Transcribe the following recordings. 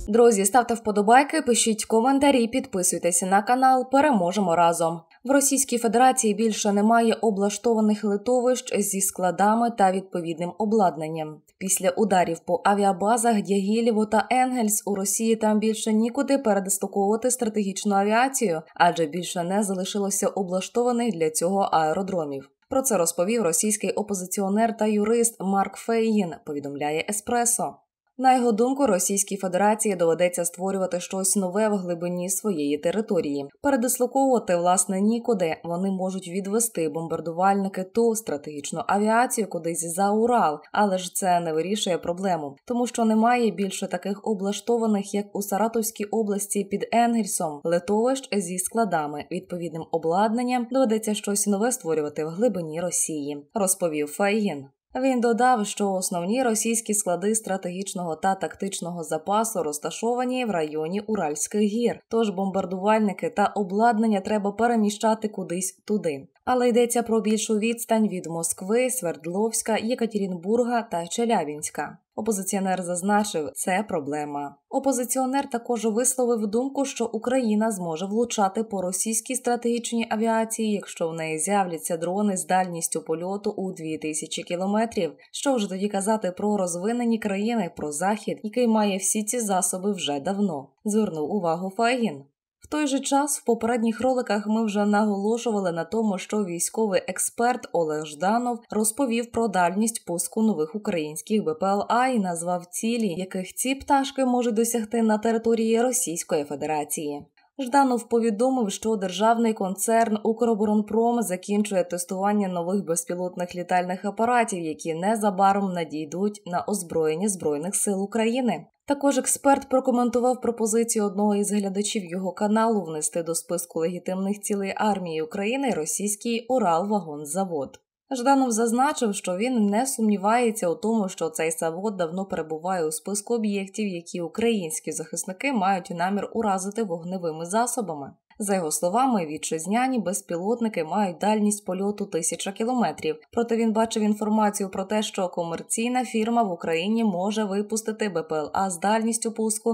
Друзі, ставте вподобайки, пишіть коментарі, підписуйтесь на канал, переможемо разом. В Російській Федерації більше немає облаштованих литовищ зі складами та відповідним обладнанням. Після ударів по авіабазах Дягілєво та Енгельс у Росії там більше нікуди передислоковувати стратегічну авіацію, адже більше не залишилося облаштованих для цього аеродромів. Про це розповів російський опозиціонер та юрист Марк Фейгін, повідомляє Еспресо. На його думку, Російській Федерації доведеться створювати щось нове в глибині своєї території. Передислоковувати, власне, нікуди. Вони можуть відвести бомбардувальники ту стратегічну авіацію кудись за Урал, але ж це не вирішує проблему, тому що немає більше таких облаштованих, як у Саратовській області під Енгельсом, литовищ зі складами, відповідним обладнанням, доведеться щось нове створювати в глибині Росії, розповів Фейгін. Він додав, що основні російські склади стратегічного та тактичного запасу розташовані в районі Уральських гір, тож бомбардувальники та обладнання треба переміщати кудись туди. Але йдеться про більшу відстань від Москви, Свердловська, Єкатеринбурга та Челябінська. Опозиціонер зазначив, це проблема. Опозиціонер також висловив думку, що Україна зможе влучати по російській стратегічній авіації, якщо в неї з'являться дрони з дальністю польоту у 2000 кілометрів. Що вже тоді казати про розвинені країни, про Захід, який має всі ці засоби вже давно, звернув увагу Фейгін. В той же час в попередніх роликах ми вже наголошували на тому, що військовий експерт Олег Жданов розповів про дальність пуску нових українських БПЛА і назвав цілі, яких ці пташки можуть досягти на території Російської Федерації. Жданов повідомив, що державний концерн «Укроборонпром» закінчує тестування нових безпілотних літальних апаратів, які незабаром надійдуть на озброєння Збройних сил України. Також експерт прокоментував пропозицію одного із глядачів його каналу внести до списку легітимних цілей армії України російський Уралвагонзавод. Жданов зазначив, що він не сумнівається у тому, що цей завод давно перебуває у списку об'єктів, які українські захисники мають намір уразити вогневими засобами. За його словами, вітчизняні безпілотники мають дальність польоту 1000 кілометрів, проте він бачив інформацію про те, що комерційна фірма в Україні може випустити БПЛА з дальністю пуску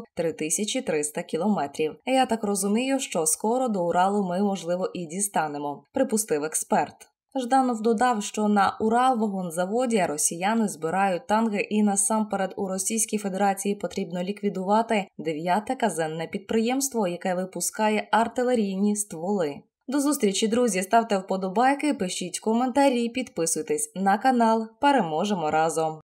3300 кілометрів. Я так розумію, що скоро до Уралу ми, можливо, і дістанемо, припустив експерт. Жданов додав, що на Уралвагонзаводі росіяни збирають танки і насамперед у Російській Федерації потрібно ліквідувати 9-те казенне підприємство, яке випускає артилерійні стволи. До зустрічі, друзі! Ставте вподобайки, пишіть коментарі, підписуйтесь на канал. Переможемо разом!